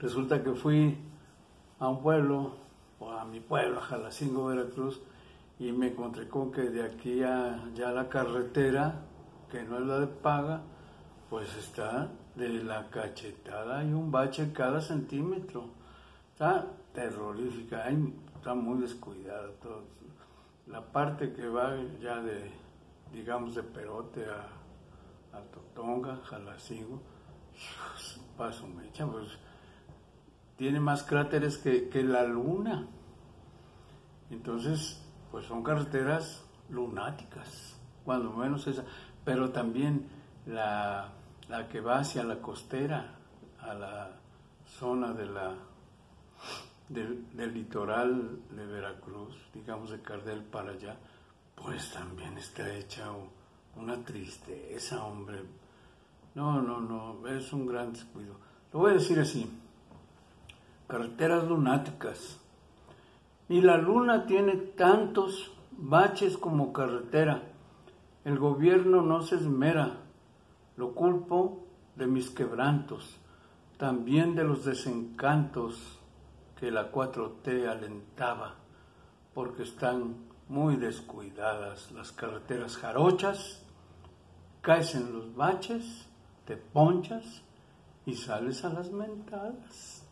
Resulta que fui a un pueblo, o a mi pueblo, a Jalacingo, Veracruz, y me encontré con que de aquí a ya la carretera, que no es la de paga, pues está de la cachetada, hay un bache cada centímetro. Está terrorífica, está muy descuidada todo. La parte que va ya de, digamos, de Perote a Totonga, Jalacingo, paso mecha, pues tiene más cráteres que la luna. Entonces, pues son carreteras lunáticas, cuando menos esa. Pero también la que va hacia la costera, a la zona del litoral de Veracruz, digamos de Cardel para allá, pues también está hecha una tristeza, hombre. No, es un gran descuido. Lo voy a decir así, carreteras lunáticas. Y la luna tiene tantos baches como carretera. El gobierno no se esmera. Lo culpo de mis quebrantos, también de los desencantos que la 4T alentaba, porque están muy descuidadas las carreteras jarochas, caes en los baches, te ponchas y sales a las mentadas.